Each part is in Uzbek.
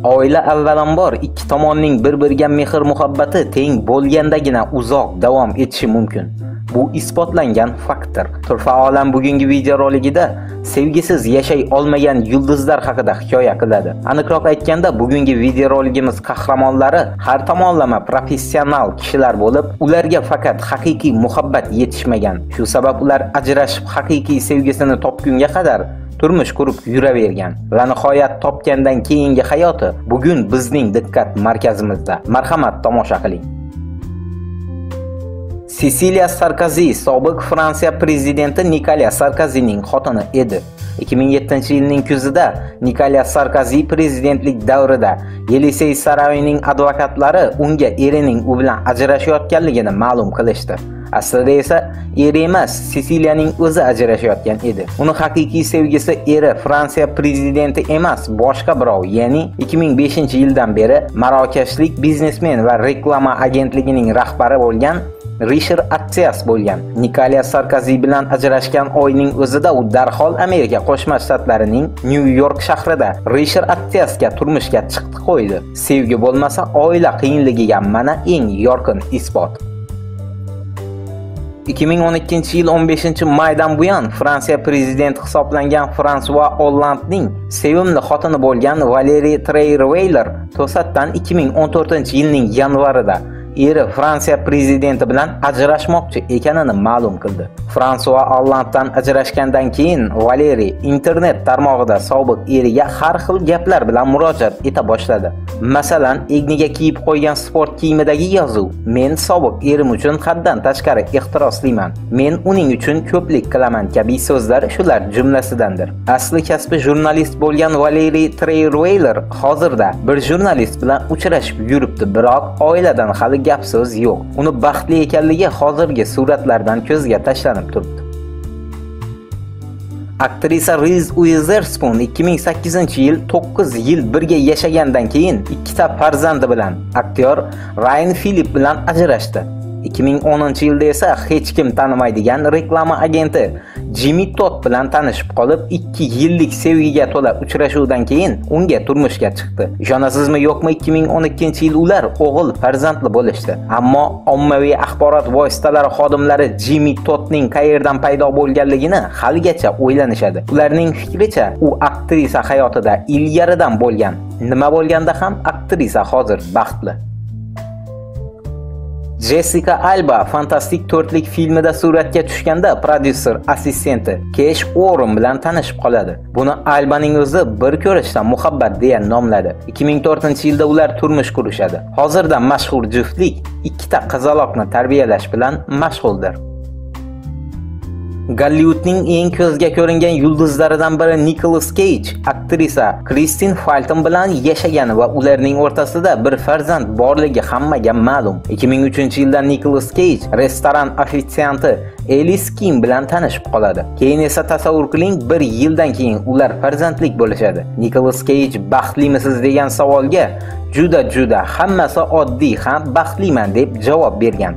Oila avvalambor ikki tomonning bir-biriga mehr-muhabbati teng bo'lgandagina uzoq davom etishi mumkin. Bu isbotlangan faktdir. Turfa olam bugungi videorolikida sevgisiz yashay olmagan yulduzlar haqida hikoya qiladi. Aniqroq aytganda, bugungi videoroligimiz qahramonlari har tomonlama professional kishilar bo'lib, ularga faqat haqiqiy muhabbat yetishmagan. Shu sabab ular ajrashib haqiqiy sevgisini topgunga qadar turmush qurib yuravergan va nihoyat topgandan keyingi hayoti bugun bizning diqqat markazimizda. Marhamat, tomosha qiling. Sisiliya Sarkozi sobiq Fransiya prezidenti Nikolas Sarkozining xotini edi. 2007-yilning kuzida Nikolas Sarkozi prezidentlik davrida Yelisey saroyining advokatlari unga erining u bilan ajrashayotganligini ma'lum qilishdi. Aslida esa eri emas, Sisiliyaning o'zi ajrashayotgan edi. Uni haqiqiy sevgisi eri Fransiya prezidenti emas, boshqa birov, ya'ni 2005-yildan beri marokashlik biznesmen va reklama agentligining rahbari bo'lgan Richard Attias bo'lgan. Nikolas Sarkozi bilan ajrashgan oyning o'zida u darhol Amerika Qo'shma Shtatlarining New York shahrida Richard Attiasga turmushga chiqdi qo'ydi. Sevgi bo'lmasa oila qiyinligiga mana eng yorqin isbot. 2012-yil 15-maydan buyon Fransiya prezidenti hisoblangan François Hollandening sevimli xotini bo'lgan Valérie Trierweiler to'satdan 2014-yilning yanvarida eri Fransiya prezidenti bilan ajrashmoqchi ekanini ma'lum qildi. François Hollandedan ajrashgandan keyin Valérie internet tarmog'ida sobiq eriga har xil gaplar bilan murojaat eta boshladi. Masalan, egniga kiyib qo'ygan sport kiyimidagi yozuv: "Men sobiq erim uchun haddan tashqari ehtirosliman. Men uning uchun ko'plik qilaman" kabi so'zlar shular jumlasidandir. Asli kasbi jurnalist bo'lgan Valérie Trierweiler hozirda bir jurnalist bilan uchrashib yuribdi, biroq oiladan hali gap so'z yo'q. Uni baxtli ekanligi hozirgi suratlardan ko'zga tashlanib turibdi. Aktrisa Reese Witherspoon 2008-yil 9 yil birga yashagandan keyin ikkita farzandi bilan aktyor Ryan Phillippe bilan ajrashdi. 2010-yilda esa hech kim tanimaydigan reklama agenti Jimmy Todd bilan tanishib qolib, 2 yillik sevgiga to'la uchrashuvdan keyin unga turmushga chiqdi. Ishonasizmi yo'qmi, 2012-yil ular o'g'il farzandli bo'lishdi. Ammo ommaviy axborot vositalari xodimlari Jimmy Toddning qayerdan paydo bo'lganligini haligacha o'ylanishadi. Ularning fikricha, u aktrisa hayotida ilgaridan bo'lgan. Nima bo'lganda ham aktrisa hozir baxtli. Jessica Alba Fantastik 4lik filmida suratga tushganda prodyuser assistenti Kesh Warren bilan tanishib qoladi. Buni Albaning o'zi bir ko'rishda muhabbat deya nomladi. 2004-yilda ular turmush qurishadi. Hozirda mashhur juftlik ikkita qizaloqni tarbiyalash bilan mashg'uldir. Gollywoodning eng ko'zga ko'ringan yulduzlaridan biri Nicolas Cage aktrisa Kristin Falton bilan yashagan va ularning o'rtasida bir farzand borligi hammaga ma'lum. 2003-yilda Nicolas Cage restoran ofitsianti Alice Kim bilan tanishib qoladi. Keyin esa tasavvur qiling, bir yildan keyin ular farzandlik bo'lishadi. Nicolas Cage baxtlimisiz degan savolga juda hammasi oddiy, ham baxtliman deb javob bergan.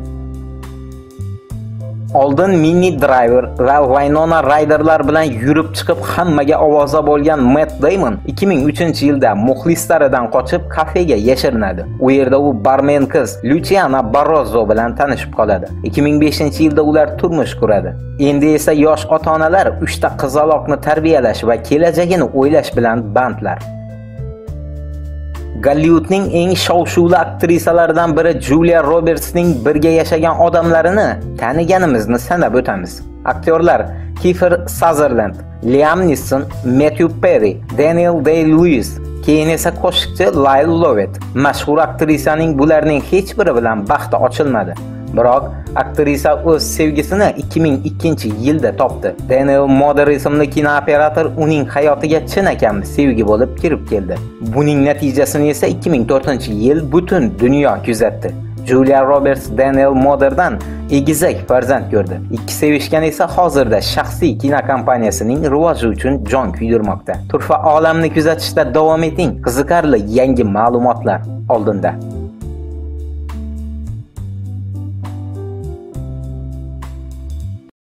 Oldin Minnie Driver va Winona Ryderlar bilan yurib chiqib hammaga ovoza bo'lgan Matt Damon 2003-yilda muxlislaridan qochib kafega yashirinadi. U yerda u barmen qiz Luciana Barroso bilan tanishib qoladi. 2005-yilda ular turmush quradi. Endi esa yosh ota-onalar 3 ta qizaloqni tarbiyalash va kelajagini o'ylash bilan bandlar. Gollywoodning eng shov-shuvli aktrisalaridan biri Julia Robertsning birga yashagan odamlarini taniganimizni sanab o'tamiz. Aktyorlar Kiefer Sutherland, Liam Neeson, Matthew Perry, Daniel Day-Lewis, keyin esa qo'shiqchi Lyle Lovett. Mashhur aktrisaning bularning hech biri bilan baxti ochilmadi. Biroq aktrisa o'z sevgisini 2002-yilda topdi. Daniel Moder ismli kinooperator uning hayotiga chinakam sevgi bo'lib kirib keldi. Buning natijasini esa 2004-yil butun dunyo kuzatdi. Julia Roberts Daniel Moderdan egizak farzand ko'rdi. Ikki sevishgan esa hozirda shaxsiy kinokompaniyasining rivoji uchun jon kuydirmoqda. Turfa olamni kuzatishda davom eting. Qiziqarli yangi ma'lumotlar oldinda.